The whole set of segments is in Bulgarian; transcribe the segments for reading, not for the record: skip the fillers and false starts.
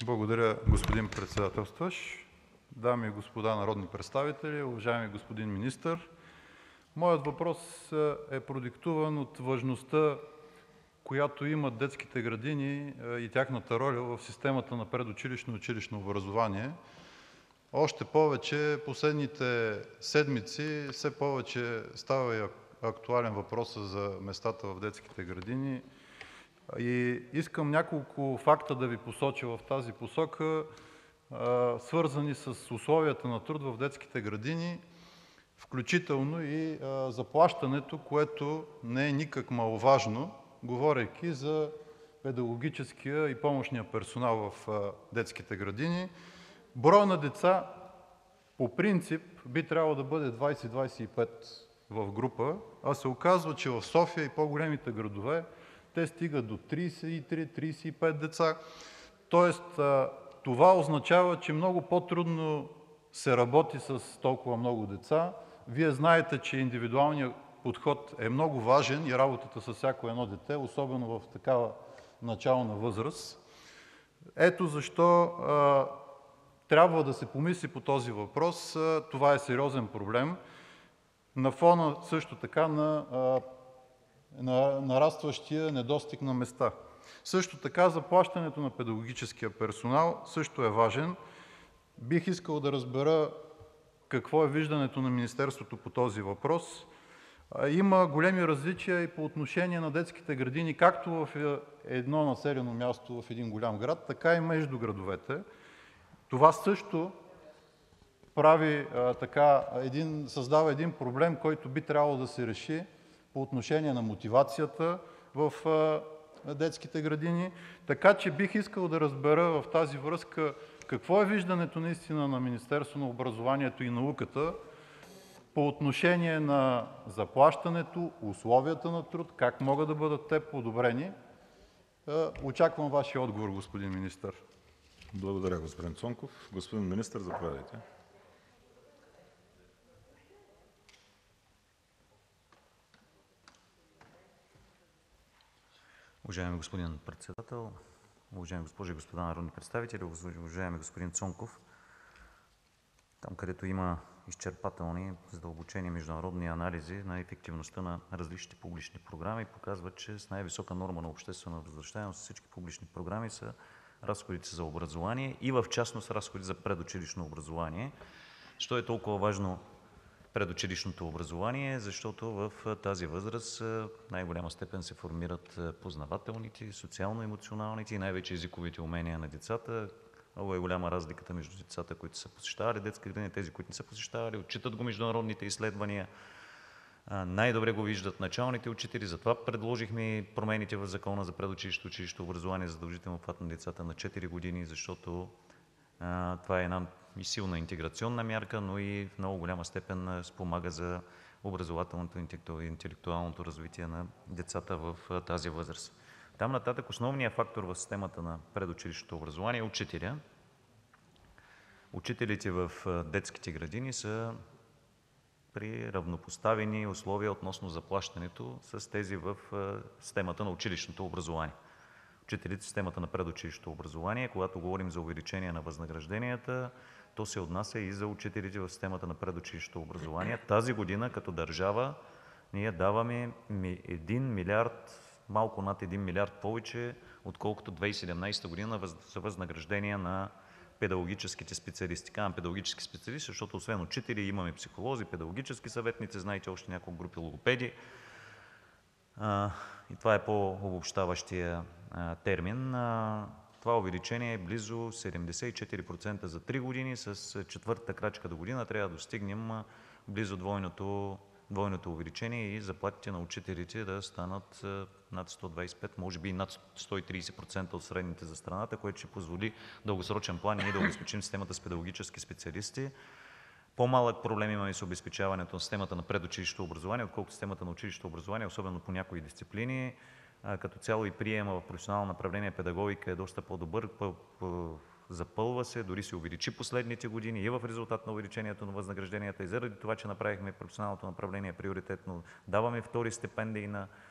Благодаря, господин председателстващ. Дами и господа народни представители, уважаеми господин министър! Моят въпрос е продиктуван от важността, която имат детските градини и тяхната роля в системата на предучилищно и училищно образование. Още повече последните седмици все повече става и актуален въпросът за местата в детските градини. И искам няколко факта да Ви посоча в тази посока, свързани с условията на труд в детските градини, включително и заплащането, което не е никак маловажно, говорейки за педагогическия и помощния персонал в детските градини. Броя на деца по принцип би трябвало да бъде 20-25 в група, а се оказва, че в София и по-големите градове те стигат до 33-35 деца. Тоест, това означава, че много по-трудно се работи с толкова много деца. Вие знаете, че индивидуалният подход е много важен и работата с всяко едно дете, особено в такава начална възраст. Ето защо трябва да се помисли по този въпрос. Това е сериозен проблем. На фона също така на нарастващия недостиг на места. Също така заплащането на педагогическия персонал също е важен. Бих искал да разбера какво е виждането на Министерството по този въпрос. Има големи различия и по отношение на детските градини, както в едно населено място в един голям град, така и между градовете. Това също създава един проблем, който би трябвало да се реши по отношение на мотивацията в детските градини. Така че бих искал да разбера в тази връзка какво е виждането наистина на Министерството на образованието и науката по отношение на заплащането, условията на труд, как могат да бъдат те подобрени. Очаквам Вашия отговор, господин министър. Благодаря, господин Цонков. Господин министър, заповядайте. Уважаеми господин председател, уважаеми госпожи и господа народни представители, уважаеми господин Цонков! Там, където има изчерпателни, задълбочени международни анализи на ефективността на различните публични програми, показват, че с най-висока норма на обществена възвръщаемост всички публични програми са разходите за образование и в частност разходи за предучилищно образование. Защо е толкова важно предучилищното образование? Защото в тази възраст в най-голяма степен се формират познавателните, социално-емоционалните и най-вече езиковите умения на децата. Много е голяма разликата между децата, които са посещавали детска градина и тези, които не са посещавали. Отчитат го международните изследвания. Най-добре го виждат началните учители. Затова предложихме промените в Закона за предучилищното и училищното образование, задължително обхват на децата на 4 години, защото това е една и силна интеграционна мярка, но и в много голяма степен спомага за образователното и интелектуалното развитие на децата в тази възраст. Там нататък основният фактор в системата на предучилищното образование е учителя. Учителите в детските градини са при равнопоставени условия относно заплащането с тези в системата на училищното образование. Учителите в системата на предучилищното образование, когато говорим за увеличение на възнагражденията, то се отнася и за учителите в системата на предучилищното образование. Тази година като държава ние даваме 1 милиард, малко над 1 милиард повече, отколкото 2017 година за възнаграждения на педагогическите специалисти. Казвам педагогически специалисти, защото освен учители имаме психолози, педагогически съветници, знаете още няколко групи логопеди. И това е по-обобщаващия термин. Това увеличение е близо 74% за 3 години. С четвъртата крачка до година трябва да достигнем близо двойното увеличение и заплатите на учителите да станат над 125, може би и над 130% от средните за страната, което ще позволи в дългосрочен план ние да обезпечим системата с педагогически специалисти. По-малък проблем имаме с обезпечаването на системата на предучилищното образование, отколкото системата на училищното образование, особено по някои дисциплини. Като цяло и приема в професионално направление педагогика е доста по-добър, запълва се, дори се увеличи последните години и в резултат на увеличението на възнагражденията и заради това, че направихме професионалното направление приоритетно, даваме втори стипендии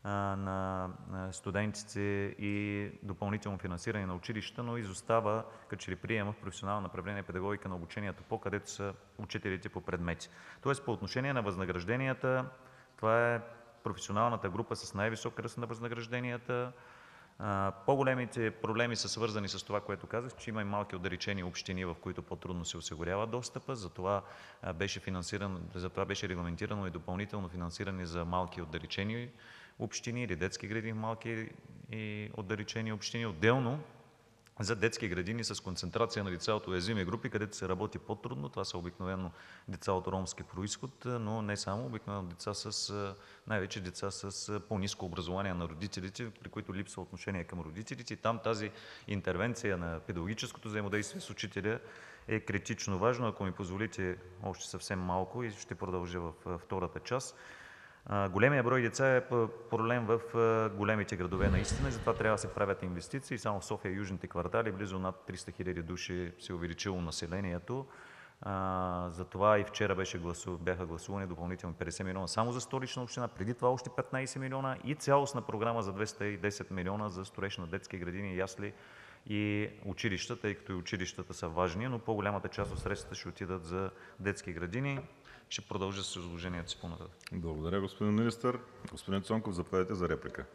на студентите и допълнително финансиране на училищата, но изостава като че ли приема в професионално направление педагогика на обучението където са учителите по предмети. Тоест по отношение на възнагражденията, това е професионалната група с най-висок ръст на възнагражденията. По-големите проблеми са свързани с това, което казах, че има и малки отдалечени общини, в които по-трудно се осигурява достъпа. Затова беше регламентирано и допълнително финансиране за малки отдалечени общини или детски градини в малки и отдалечени общини. Отделно за детски градини с концентрация на деца от уязвими групи, където се работи по-трудно. Това са обикновено деца от ромски произход, но не само, обикновено най-вече деца с по-ниско образование на родителите, при които липсва отношение към родителите. Там тази интервенция на педагогическото взаимодействие с учителя е критично важно. Ако ми позволите още съвсем малко и ще продължа в втората част. Големия брой деца е проблем в големите градове наистина, затова трябва да се правят инвестиции. Само в София и южните квартали близо над 300 хиляди души се увеличило населението. Затова и вчера бяха гласувани допълнителни 50 милиона само за Столична община, преди това още 15 милиона и цялостна програма за 210 милиона за строеж на детски градини, ясли и училища, тъй като и училищата са важни, но по-голямата част от средствата ще отидат за детски градини. Ще продължа с изложението си по-нататък. Благодаря, господин министър. Господин Цонков, заповядайте за реплика.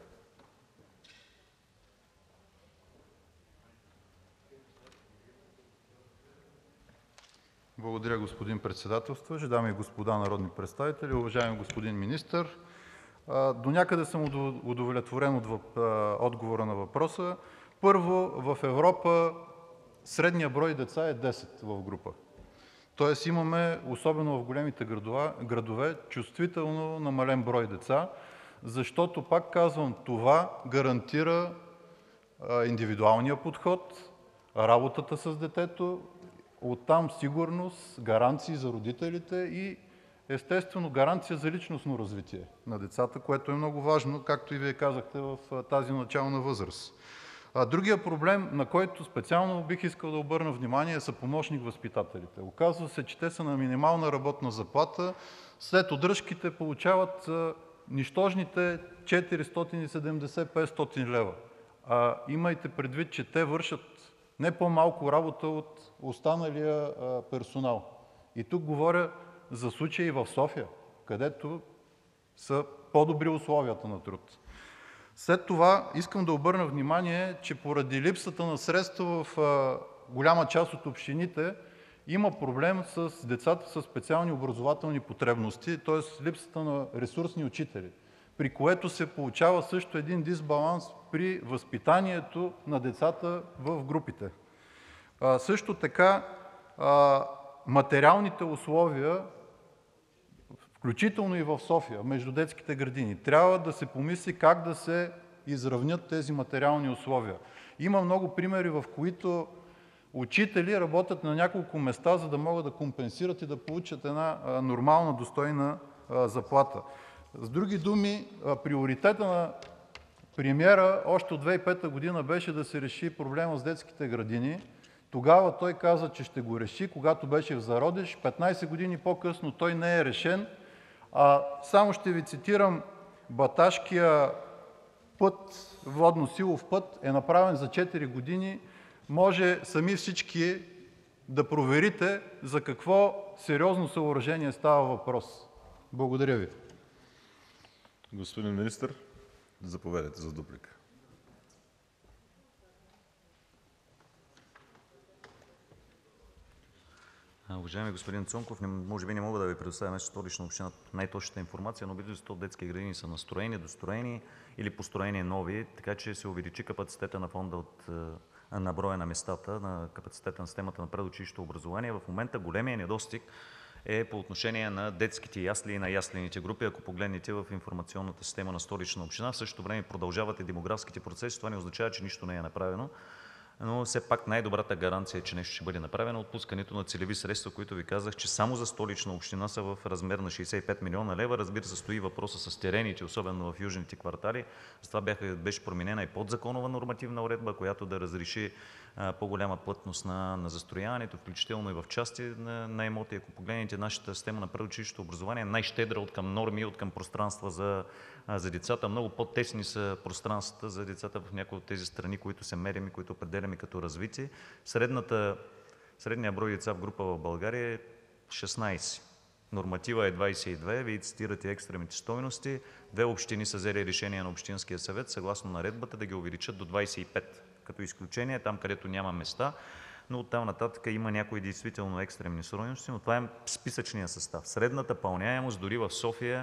Благодаря, господин председателстващ. Дами и господа народни представители, уважаеми господин министър! До някъде съм удовлетворен от отговора на въпроса. Първо, в Европа средният брой деца е 10 в група. Тоест имаме, особено в големите градове, чувствително намален брой деца, защото, пак казвам, това гарантира индивидуалния подход, работата с детето, оттам сигурност, гаранции за родителите и естествено гаранция за личностно развитие на децата, което е много важно, както и Вие казахте, в тази начална възраст. Другия проблем, на който специално бих искал да обърна внимание, са помощник-възпитателите. Оказва се, че те са на минимална работна заплата, след удръжките получават нищожните 470-500 лева. Имайте предвид, че те вършат не по-малко работа от останалия персонал. И тук говоря за случаи в София, където са по-добри условията на труд. След това искам да обърна внимание, че поради липсата на средства в голяма част от общините има проблем с децата със специални образователни потребности, т.е. липсата на ресурсни учители, при което се получава също един дисбаланс при възпитанието на децата в групите. Също така материалните условия, включително и в София, между детските градини, трябва да се помисли как да се изравнят тези материални условия. Има много примери, в които учители работят на няколко места, за да могат да компенсират и да получат една нормална, достойна заплата. С други думи, приоритета на премиера още от 2005 година беше да се реши проблема с детските градини. Тогава той каза, че ще го реши, когато беше в зародиш. 15 години по-късно той не е решен. Само ще ви цитирам, Баташкия път, водно-силов път е направен за 4 години. Може сами всички да проверите за какво сериозно съоръжение става въпрос. Благодаря ви. Господин министър, заповядайте за дуплика. Уважаеми господин Цонков, може би не мога да ви предоставя вместо Столична община най-точната информация, но близо 100 детски градини са настроени, достроени или построени нови, така че се увеличи капацитета на фонда на броя на местата, на капацитета на системата на предучилищното образование. В момента големия недостиг е по отношение на детските ясли и на яслените групи. Ако погледнете в информационната система на Столична община, в същото време продължават и демографските процеси. Това не означава, че нищо не е направено. Но все пак най-добрата гаранция е, че нещо ще бъде направено. Отпускането на целеви средства, които ви казах, че само за Столична община са в размер на 65 милиона лева. Разбира се, стои въпроса с терените, особено в южните квартали. Затова беше променена и подзаконова нормативна уредба, която да разреши по-голяма плътност на застрояването, включително и в части на имоти. Ако погледнете нашата система на предучилищното образование, е най-щедра откъм норми, откъм пространства за децата. Много по-тесни са пространствата за децата в някои от тези страни, които се мерим и които определяме като развити. Средният брой деца в група в България е 16. Норматива е 22. Вие цитирате екстремните стойности. 2 общини са взели решение на Общинския съвет, съгласно наредбата, да ги увеличат до 25. Като изключение, там където няма места, но оттам нататък има някои действително екстремни стойности, но това е списъчният състав. Средната пълняемост дори в София,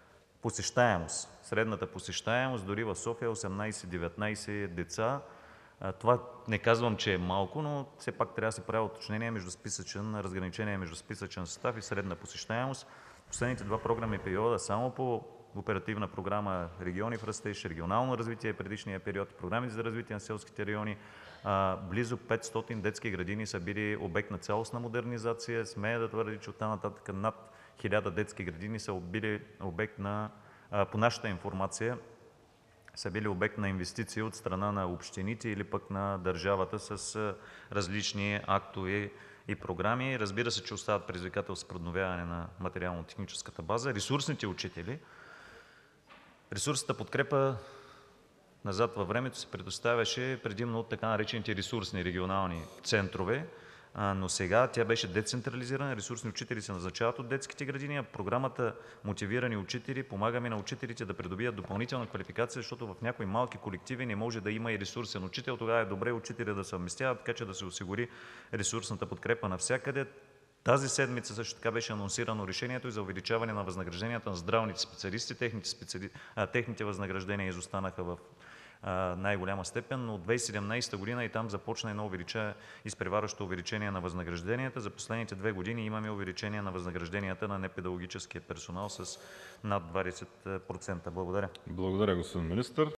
средната посещаемост дори в София 18-19 деца. Това не казвам, че е малко, но все пак трябва да се прави уточнение разграничение между списъчен състав и средна посещаемост. Последните 2 програмни периода само по Оперативна програма "Региони в растеж", "Регионално развитие" предишния период, програмите за развитие на селските райони, близо 500 детски градини са били обект на цялостна модернизация. Смея да твърдя, че оттам нататък над 1000 детски градини са били обект на, по нашата информация, са били обект на инвестиции от страна на общините или пък на държавата с различни актове и програми. Разбира се, че остават предизвикателства при обновяване на материално-техническата база. Ресурсните учители. Ресурсната подкрепа назад във времето се предоставяше предимно от така наречените ресурсни регионални центрове, но сега тя беше децентрализирана. Ресурсни учители се назначават от детските градини, а програмата "Мотивирани учители" помагаме на учителите да придобият допълнителна квалификация, защото в някои малки колективи не може да има и ресурсен учител. Тогава е добре учителя да съвместява, така че да се осигури ресурсната подкрепа навсякъде. Тази седмица също така беше анонсирано решението и за увеличаване на възнагражденията на здравните специалисти. Техните възнаграждения изостанаха в най-голяма степен, но от 2017 година и там започна едно изпреварващо увеличение на възнагражденията. За последните 2 години имаме увеличение на възнагражденията на непедагогическия персонал с над 20%. Благодаря. Благодаря, господин министър.